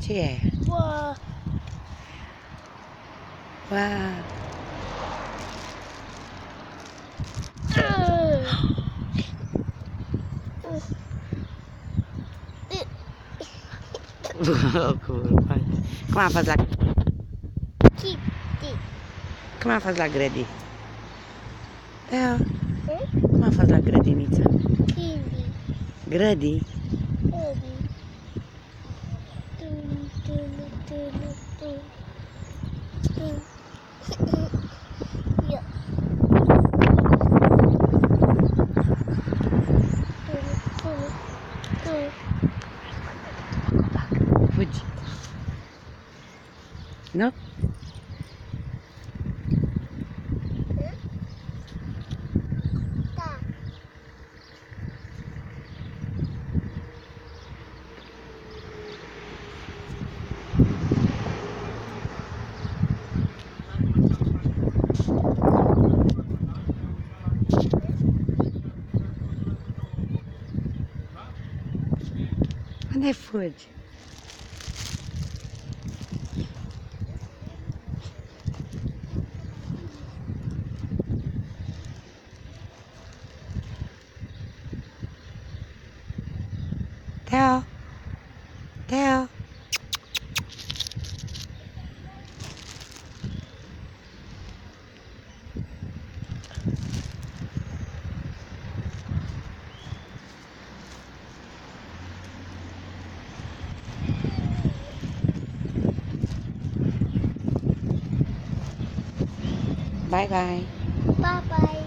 Ce e? Wow. Wow. Cum a fost la... Cum a fost la grădi? Da. Cum a fost la grădiniță? Grădi. Fugi. Nu? Da. Unde fugi? Teo! Teo! Bye bye.